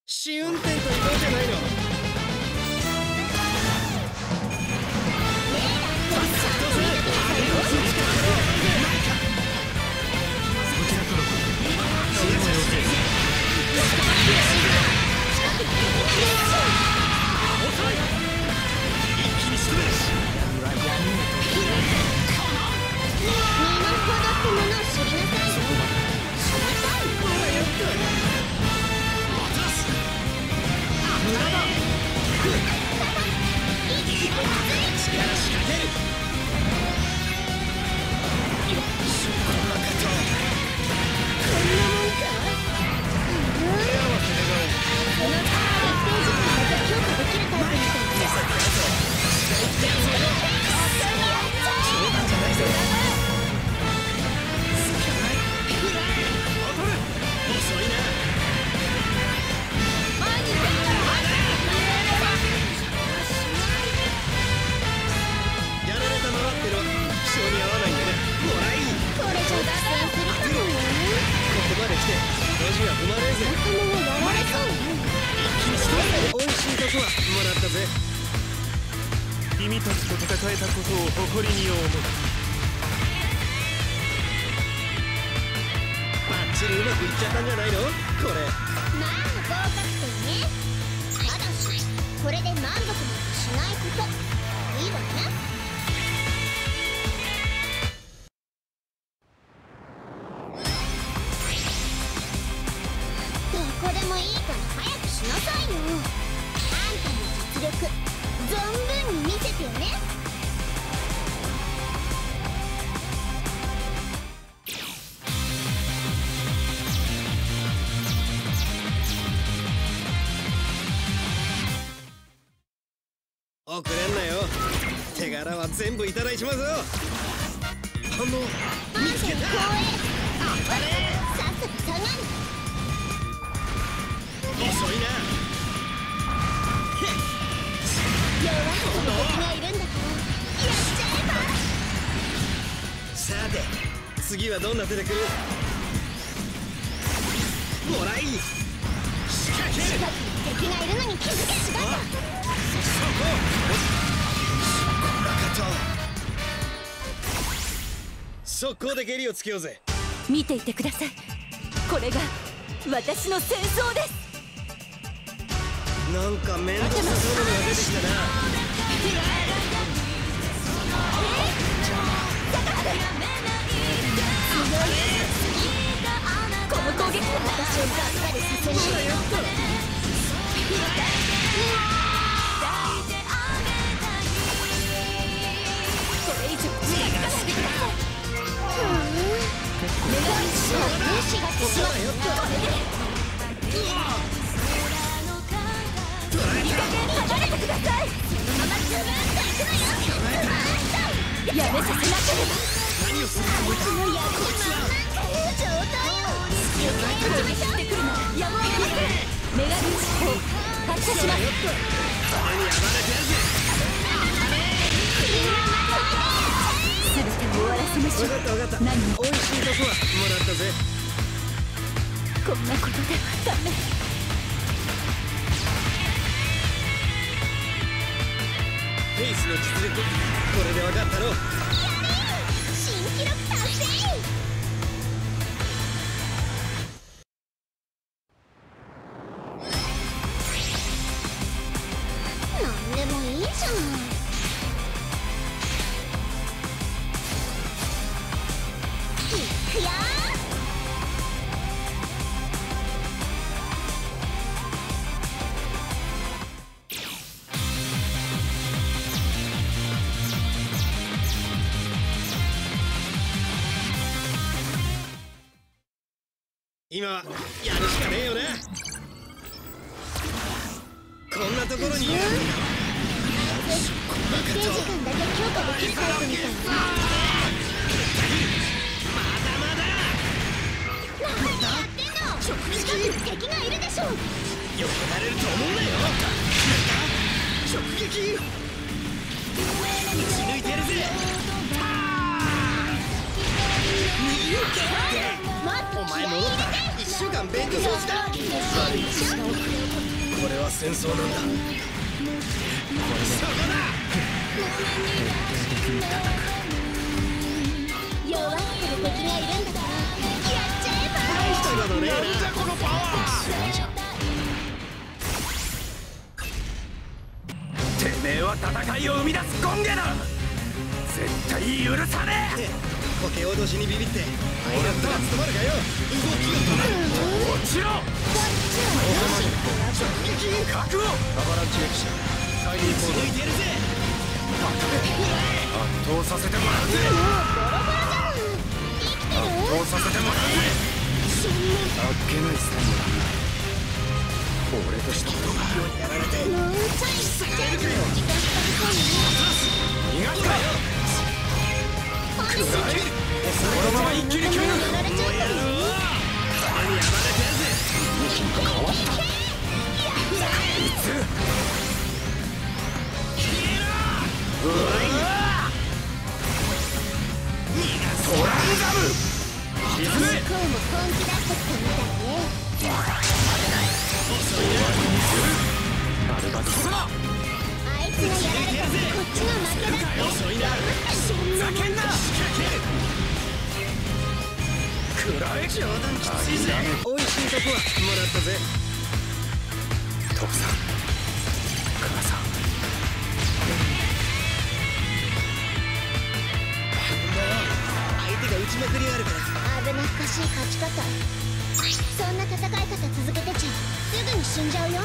試運転といこうじゃないの。 君たちと戦えたことを誇りに思う。 バッチリうまくいっちゃったんじゃないのこれ。 まあ合格点ね。ただしこれで満足なんてしないこといいわね。どこでもいいから早くしなさいよ。あんたの実力存分に見せてよね。 遅れんなよ。手柄は全部いただいちまうぞ。反応見つけた。当たれ。 さっさと下がる。 遅いな。 弱い人の敵がいるんだからやっちゃえば。 さて次はどんな出てくる。もらい仕掛ける。 近くに敵がいるのに気づけ。しまった。 速攻で蹴りをつけようぜ。 見ていてください。これが私の戦争です。 なんか面倒くさそうなのが出てきたな。 この攻撃で私をがっかりさせない。これ以上近づかないでください。女神師匠が無視がってしまう。これで離れてください。 そのままズブンといくのよ。 やめさせなければ。 何をするつもりだ。 この野郎なんか状態を攻撃してくるのやむを得ません。女神師匠発射します。 それに暴れてやるぜ。 全てを終わらせましょう。 分かった分かった。 何も美味しいとこはもらったぜ。 こんなことではダメ。 フェイスの実力これで分かったろ。 新記録達成。なんでもいいじゃない。いくよ。 今はやるしかねえよな。こんなところにいる。 一定時間だけ強化できるタイプみたいな。何やってんの。近くに敵がいるでしょ。 よくなれると思うなよ。直撃。打ち抜いてやるぜ。お前戻った。1週間勉強そうした。 これは戦争なんだ。そこだ。 弱ってる敵がいるんだからやっちゃえば。 大したことねえな。なんじゃこのパワー。 てめえは戦いを生み出すゴンゲだ。絶対許さねえ。 コケ脅しにビビってパイロットが務まるかよ。動きが止まる。 落ちろ。覚悟。アバランチ撃者サイリーコード抜いてやるぜ。 圧倒させてもらうぜ。圧倒させてもらうぜ。あっけない最後だ。俺としたことがやられてもうちょい下がれるかよ。 逃がすかよ。このまま一気に決める。 もうやろう。金に暴れてやるぜ。 いつトランザム沈め。 向こうも本気出してきたみたいね。 バルバルスマあいつがやられたらこっちの負けだって。 遅いな。 ふざけんな。くらえ。 冗談きついぜ。美味しいとこはもらったぜ。 徳さん母さん相手が打ちまくりあるから。 危なっかしい勝ち方。そんな戦い方続けてちゃすぐに死んじゃうよ。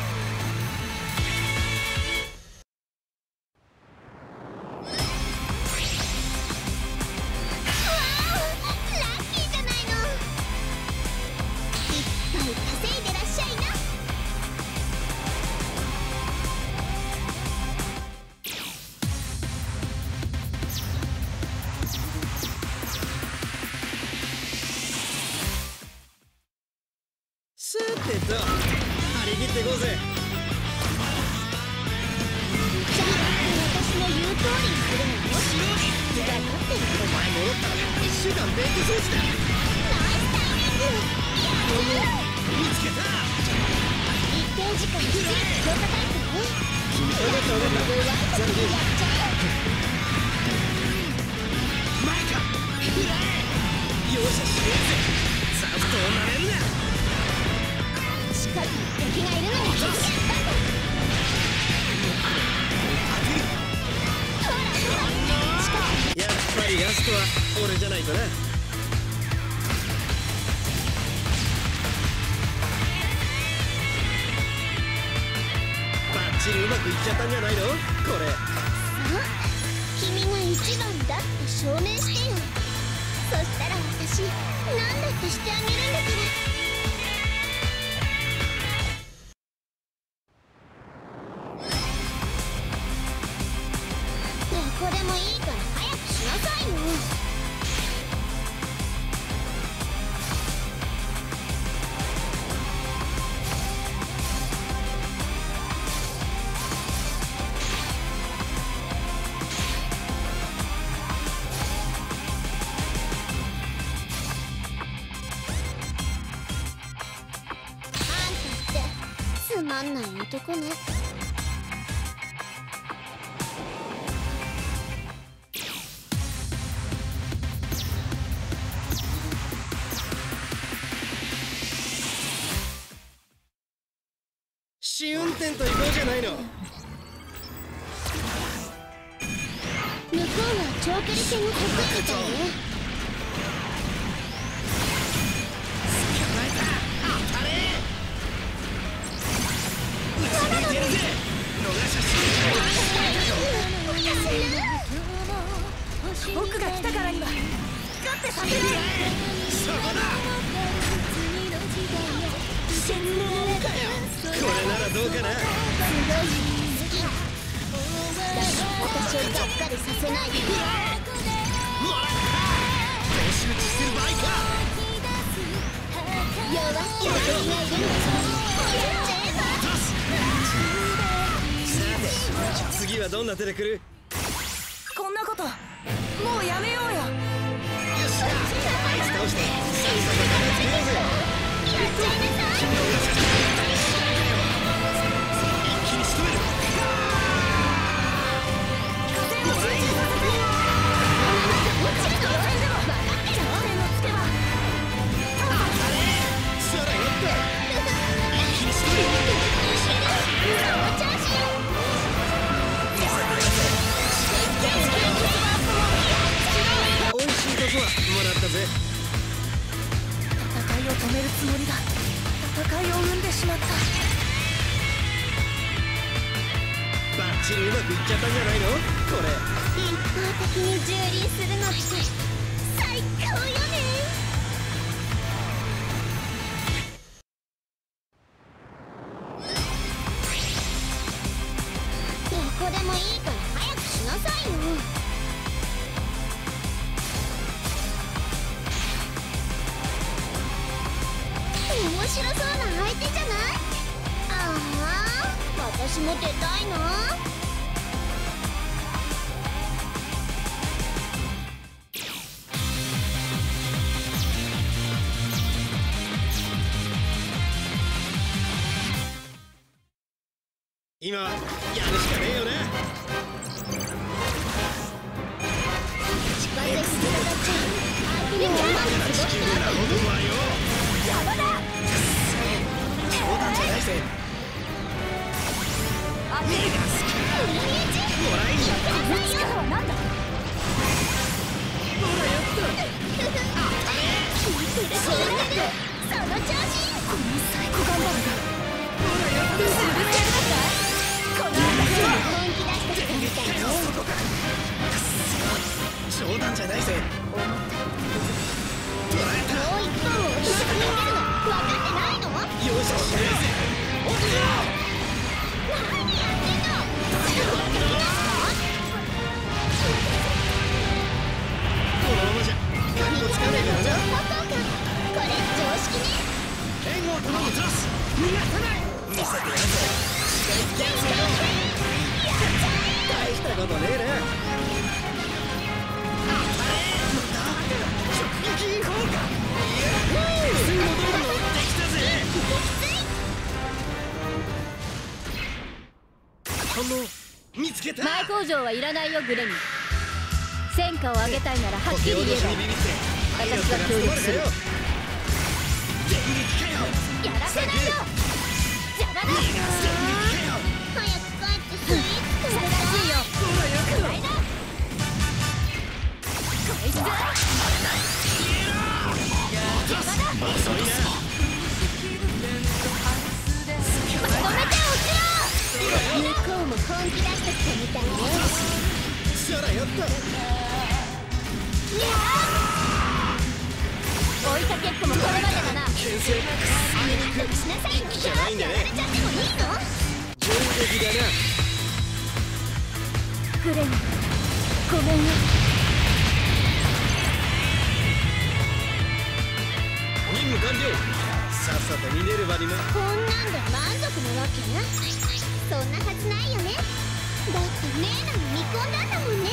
さてと張り切っていこうぜ。 じゃあ私の言う通りにするのよ。分かってる。 お前戻ったら1週間勉強装置だ。 ナイスタイミング。 見つけた。 一定時間強化タイプね。 分かった分かった。ザルやっちゃ前か。容赦しねえぜ。ザブトをなめんな。 え。近くに敵がいるのに気づけたんだ。ほらほら近くに。 やっぱりラストは俺じゃないとな。バッチリうまくいっちゃったんじゃないのこれ。 君が一番だって証明してよ。そしたら私何だってしてあげるんだから。どこでもいいから早くしなさいよ。つまんない男ね。 試運転と行こうじゃないの。 向こうは長距離戦に得意みたいね。 僕が来たからには勝ってさせる。 そこだ。これならどうかな。 すごい好きだから私をがっかりさせないで。 もらった練習してる場合か。 弱ってる敵がいるんだからやっちゃえば。 さて次はどんな手で来る。 こんなこともうやめようよ。 よっしゃあいつ倒してさっさと片付けようぜ。 やっちゃいなさい。 ちにうまくいっちゃったんじゃないのこれ。 一方的に蹂躙するのって最高よね。どこでもいいから早くしなさいよ。面白そうな相手じゃない。ああ、私も出たいな。 今はやるしかねえよな。 近づいてください。相手に思わず地球なほどはよ。 邪魔だ。 冗談じゃないぜ。 当てるが好き。 もらいにこの力は何だ。 ほらやった。 聞いてるその調子。 この最高ガンダムがほらやった。 潰せるのか。この私は本気出してきたみたいね。 冗談じゃないぜ。捕らえた。 もう一本を押し込めるの分かってないの？ 容赦しないぜ。おっと。 何やってんの？ このままじゃカッコつかないからな。 これ常識ね。 援護を頼むトラス。逃がさない。見せてやるぜ。大したことねえな。直撃効果。すぐ戻るのできたぜ。反応見つけた。 前工場はいらないよグレミ。戦果を上げたいならはっきり言えば私は協力する。 電撃かよ。 やらせないよ。邪魔だ。 早く帰ってスイーツ素晴らしいよ。くらいだ。こいつだ。 遅いな。 まとめて落ちろ。向こうも本気出してきたみたいね。 そらやった。 追いかけっこもこれまでだな。 牽制。 早くしなさいよ。 じゃないんだね。 やられちゃってもいいの？ 攻撃だな。 グレミごめんよ。 任務完了。さっさとミネルヴァにも。 こんなんで満足なわけ？そんなはずないよね。だってメーナも見込んだんだもんね。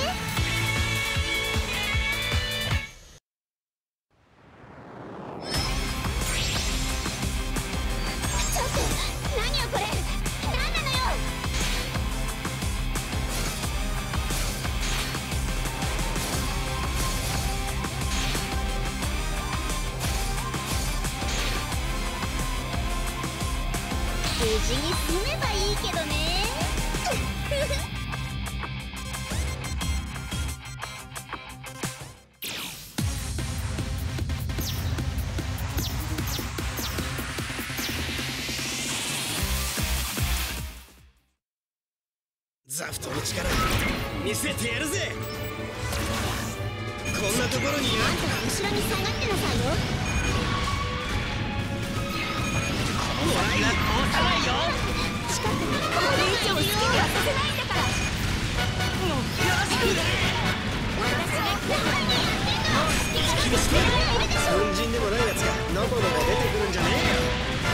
ちょっと何よこれ。何なのよ。無事に済めばいいけどね。 ザフトの力見せてやるぜ。こんなところにいる。 あんたは後ろに下がってなさいよ。 もらいが通さないよ。 近くにこれ以上好きにはさせないんだから。 もうよろしくね。凡人でもないやつがのこのこ出てくるんじゃねえよ。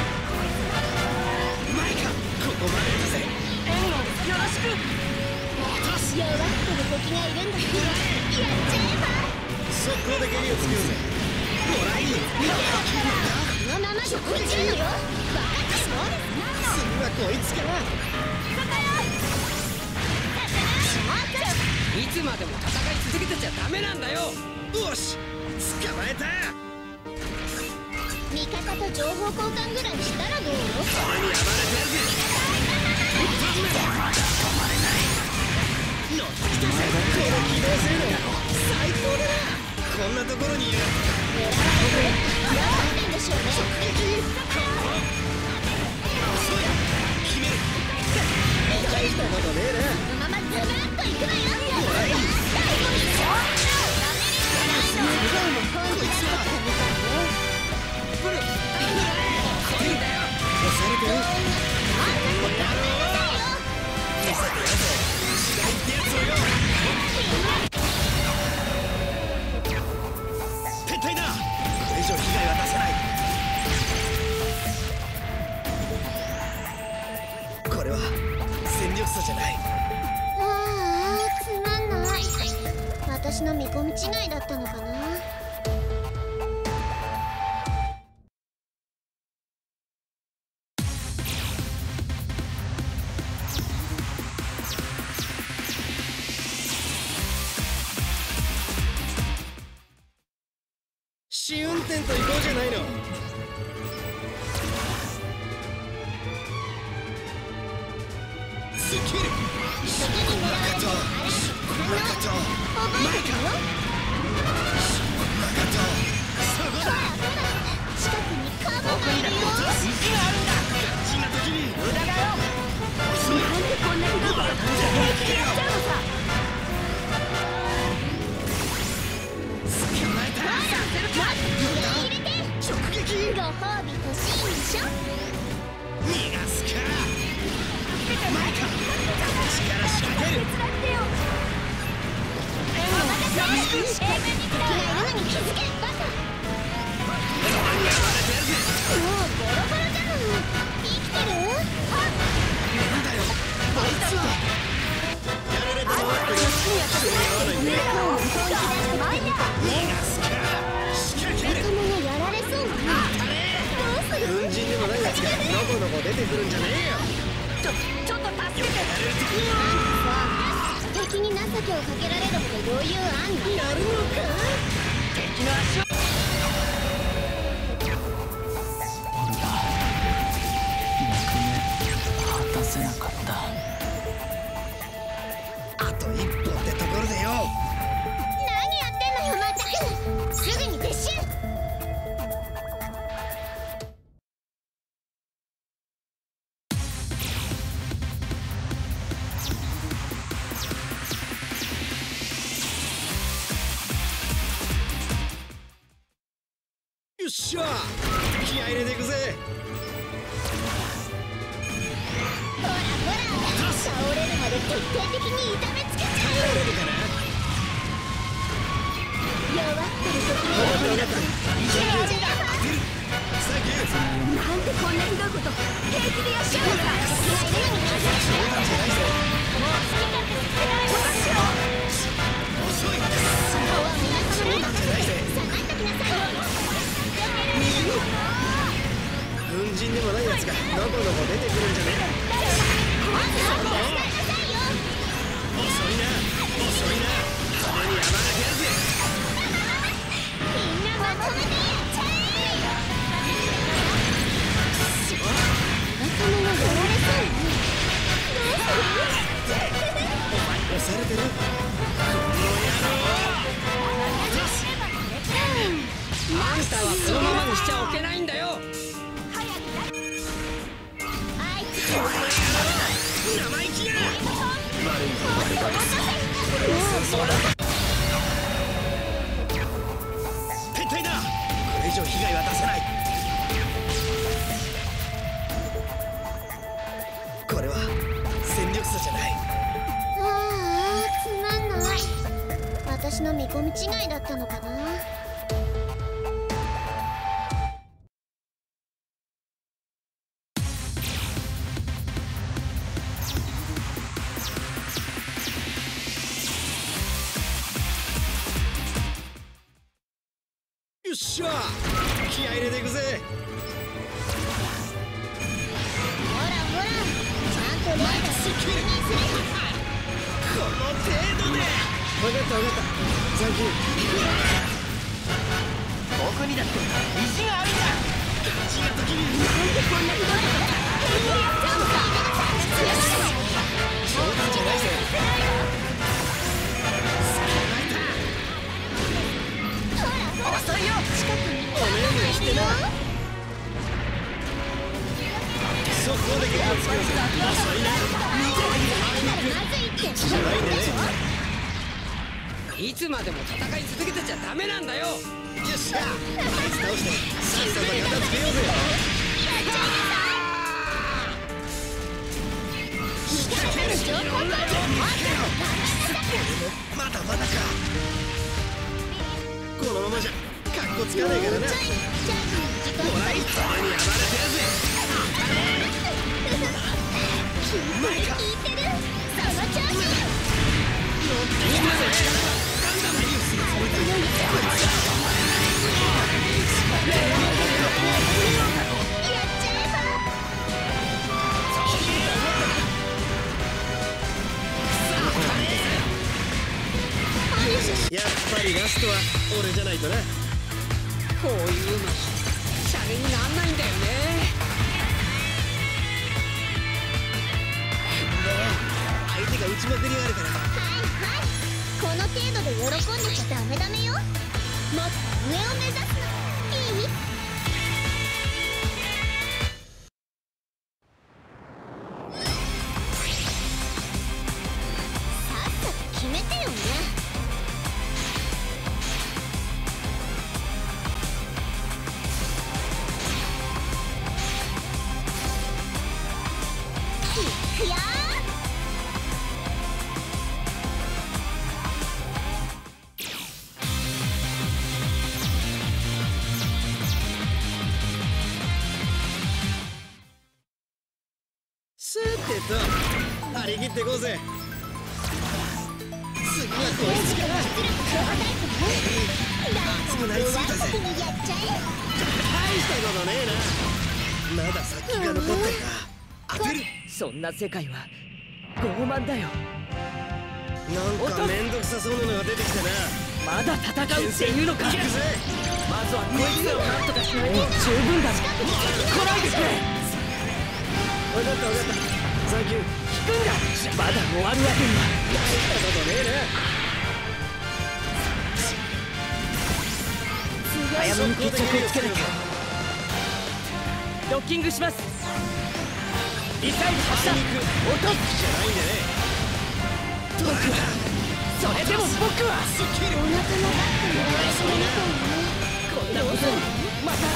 マイカここまでだぜ。援護よろしく。 弱ってる敵がいるんだからやっちゃえば。 速攻で蹴りをつけるぜ。もらいこのままじゃ落ちるのよ。分かってるの？ 次はこいつか。 いつまでも戦い続けてちゃダメなんだよ。 よし捕まえた。 味方と情報交換ぐらいしたらどうよ。 それに暴れてやるぜ。乗ってきたぜ。この機動性能最高だな。こんなところにいる。 狙われて嫌われてんでしょうね。 決める。大したことねえな。 これは戦力差じゃない。 ああ、つまんない。私の見込み違いだったのかな。 試運転と行こうじゃないの。スキル次に狙われたらあれ中と覚えてるよ。 中とそこだ。 近くにカモがいるよ。 意地があるんだ。 大事な時に無駄だよ。 遅い。 なんでこんなひどいこと平気でやっちゃうのさ。 捕まえた。 入れて直撃。 ご褒美欲しいんでしょ。 逃がすか。前か。力仕掛ける。 手伝ってよ。お任せ。敵がいるのに気づけバカ。もうボロボロじゃない。生きてる？ なんだよ。あいつは。やられたのはこれ。 目を本気出して前だ。 逃がすか。仕掛ける。 仲間がやられそう。どうする？ 軍人でもないやつがのこのこ出てくるんじゃねえよ。 ちょっと助けて。 敵に情けをかけられるほど余裕あんの？やるのか？ 敵の足を。 果たせなかった。 あと一歩ってところでよ。 何やってんのよまったく。すぐに撤収。 よっしゃ。気合い入れていくぜ。 ほらほら、倒れるまで徹底的に痛めつけちゃう。 倒れるかな。 弱ってる時に分かった。 なんでこんなひどいこと平気でやっちゃうのさ。 冗談じゃないぜ。 もう好き勝手させない私を。 遅い。 そこは皆様冗談じゃないぜ。 下がっときなさい。 軍人でもないやつがのこのこ出てくるんじゃねえ。 まずは手伝いなさいよ。 遅いな。遅いな。派手に山がけるぜ。 みんなまとめてやっちゃえ。仲間がやられそうね。どうする？ 押されてる。 あんたはこのままにしちゃおけないんだよ。 あいつ生意気や。撤退だ。これ以上被害は出せない。これは戦力差じゃない。 ああ、つまんない。私の見込み違いだったのかな。 よっしゃ。気合い入れていくぜ。 ほらほら、ちゃんとレーダー確認する。 この程度で。分かった分かった。サンキュー。 僕にだって意地があるんだ。 大事な時に。 なんでこんなひどいこと平気でやっちゃうのさ。 冗談じゃないぜ。 遅いよ。 近くにおめえにしてな。速攻で結構作るぜ。遅いな。 まずいってじゃないね。 いつまでも戦い続けてちゃダメなんだよ。 よっしゃ。あいつ倒してさっさと片付けようぜ。まだまだか。このままじゃカッコつかないからな。ほら、一気に暴れてるぜ。 これ聞いてる。その調子。 やっぱりラストは俺じゃないとな。 こういうのシャレになんないんだよね。 相手が打ちまくりがあるから。 はいはい、この程度で喜んでちゃダメダメよ。もっと上を目指すの。いい？さっさと決めてよね。いくよー。 さてと張り切っていこうぜ。次はこいつから熱くなりすぎたぜ。大したことねえな。まだ殺気が残ってるな。当てる。 そんな世界は傲慢だよ。 なんかめんどくさそうなのが出てきたな。 まだ戦うっていうのか。 行くぜ。 まずはこいつをなんとかしないと。十分だ。来ないでくれ。 分かった分かった。サンキュー。 引くんだ。まだ終わるわけには。 大したことねえな。 早めに決着をつけなきゃ。ドッキングします。ミサイル発射。落とすじゃないんだね。 僕はそれでも僕はお腹のバッグもこんなことをまた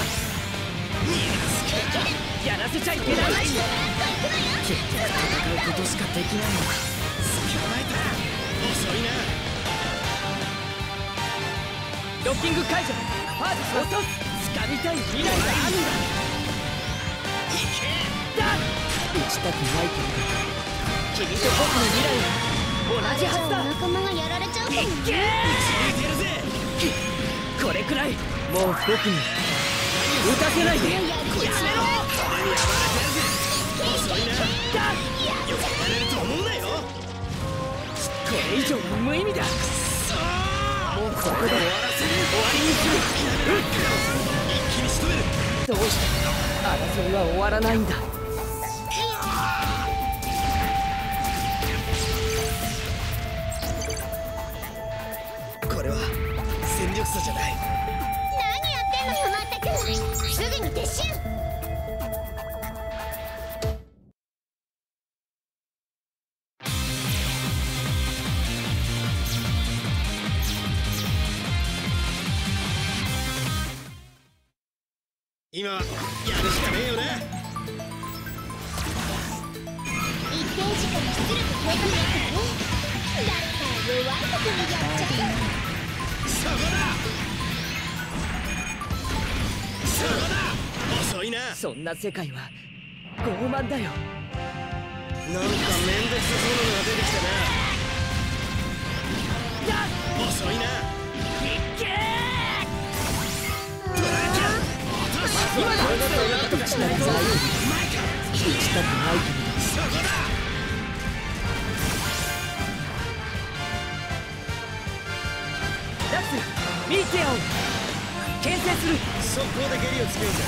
やらせちゃいけない。結局戦うことしかできないのか。 捕まえた。遅いな。 ドッキング解除。ファースト落とす。掴みたい未来があるんだ。だ打ちたくないけど君と僕の未来は同じはずだ。 仲間がやられちゃうかも。 いけるぜ。 これくらいもう僕に打たせないで。やめろ。 遅いな。よくやられると思うなよ。 これ以上は無意味だ。もうここで終わりにする。 一気に仕留める。 どうして争いは終わらないんだ。 これは戦力差じゃない。 何やってんのよまったく。すぐに撤収。 今はやるしかねえよな。 一定時間出力計画だからね。だったら弱いとこにやっちゃえ。 そこだ。そこだ。遅いな。 そんな世界は傲慢だよ。 なんかめんどくさそうなのが出てきたな。遅いな。 今だ。打ちたくない。打ちたくない。 そこだ。 ダックスミーティアを牽制する。 速攻で蹴りをつけるんだ。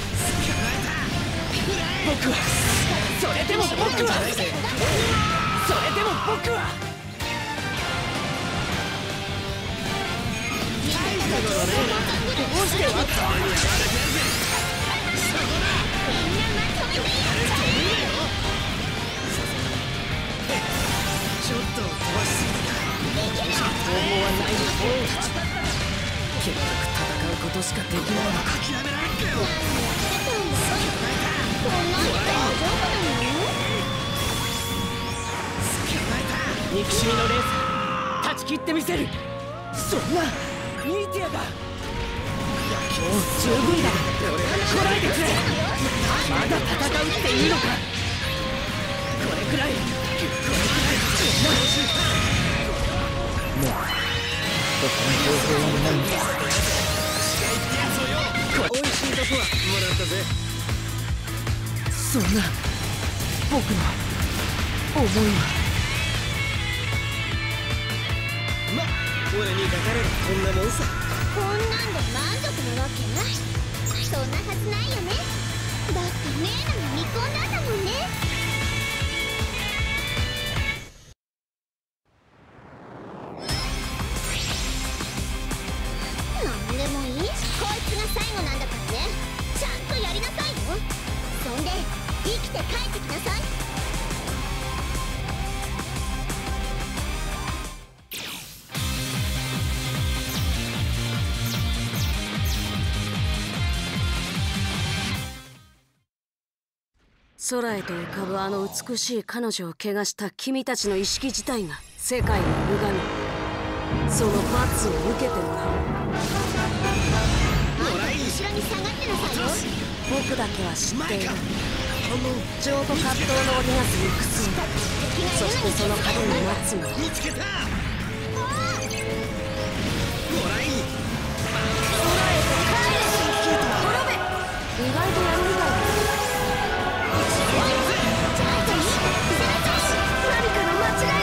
僕はそれでも僕はそれでも僕はどうしてわかんない。 ちょっと飛ばしすぎたか。 方法はないの。結局戦うことしかできないのか。 諦められっかよ。 こんなんで大丈夫なの？ 憎しみのレース断ち切ってみせる。そんなミーティアがもう十分だ。来ないでくれ。まだ戦うっていいのか。これくらいないんだ。 おいしいとこはもらったぜ。 そんな僕の思いは。 ま、俺にかかればこんなもんさ。 こんなんで満足なわけ？そんなはずないよね。だってねえのに見込んだんだもんね。なんでもいい。こいつが最後なんだからね。ちゃんとやりなさいよ。そんで生きて帰ってきなさい。 空へと浮かぶあの美しい彼女を汚した君たちの意識自体が世界の歪み。その罰を受けてもらおう。 あんた後ろに下がってなさいよ。 僕だけは知っている。情と葛藤の織りなす行く末、そしてその果てに待つの。 見つけた。もらい。 空へと帰れ。滅べ。意外とやるみたいだ。何かの間違いだ。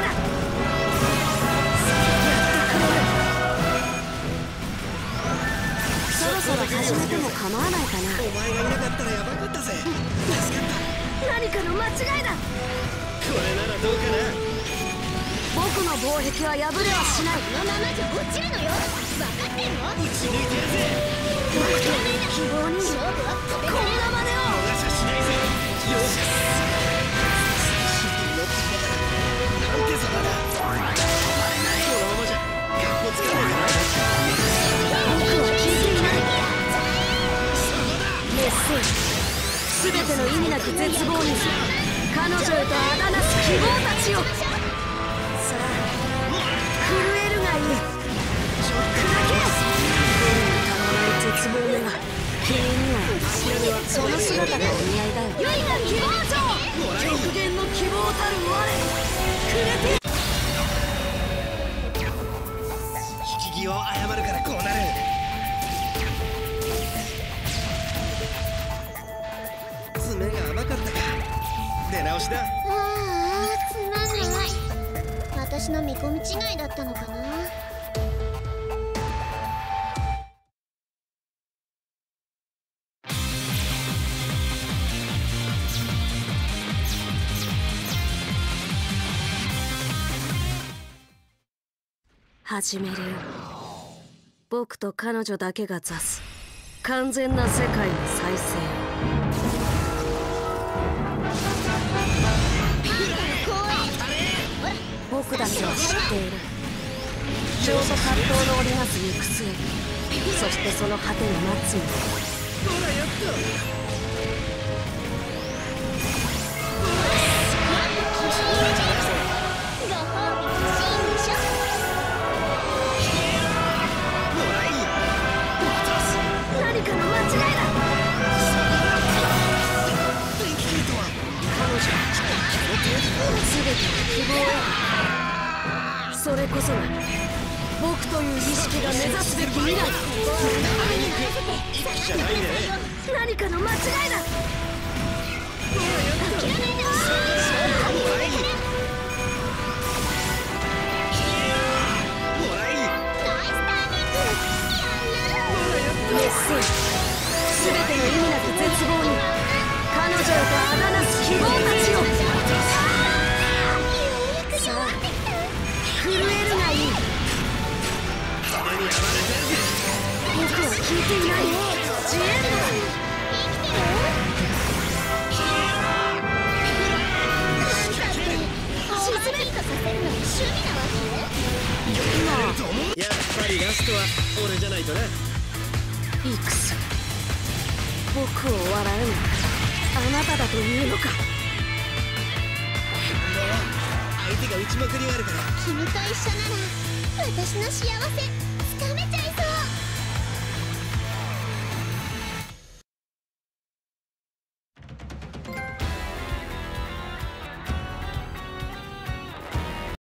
そろそろ始めても構わないかな。 お前がいなかったらやばかったぜ。助かった。 何かの間違いだ。 これならどうかな。 僕の防壁は破れはしない。 このままじゃ落ちるのよ。分かってんの？ 打ち抜いてやるぜ。 僕という希望に勝負は勝てこんな真似を。 逃しゃしないぜ。よし。なんてさまだ。このままじゃカッコつかないから。 僕は聞いていない。メッセージ。全ての意味なく絶望に彼女へとあだなす希望たちを。さあ震えるがいい。ちょっとだけたまらない絶望めが君にはその姿がお似合いだよ。良いな希望者。極限の希望たる我くれて。 引き際を謝るからこうなる。爪が甘かったか。出直しだ。 ああ、つまんない。私の見込み違いだったのかな。 始めるよ。僕と彼女だけが座す完全な世界の再生。僕だけは知っている。情と葛藤の織りなす行く末、そしてその果てに待つの。 ほらやっと。 ご褒美欲しいんでしょ。 何かの間違いだ。全ての希望へ。それこそが僕という意識が目指すべき未来。 じゃないね。 何かの間違いだ。 諦めんな。 メッセージ。全ての意味なく絶望に彼女へとあだなす希望たちを。さあ震えるがいい。僕は聞いていない。ジエンドだ。 やっぱりラストは俺じゃないとな。 イクス、僕を笑うのはあなただというのか。 相手が打ちまくりがあるから。 君と一緒なら私の幸せつかめちゃう。